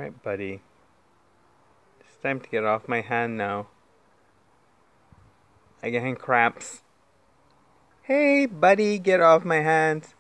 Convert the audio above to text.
Alright, buddy. It's time to get off my hand now. I'm getting cramps. Hey, buddy, get off my hand.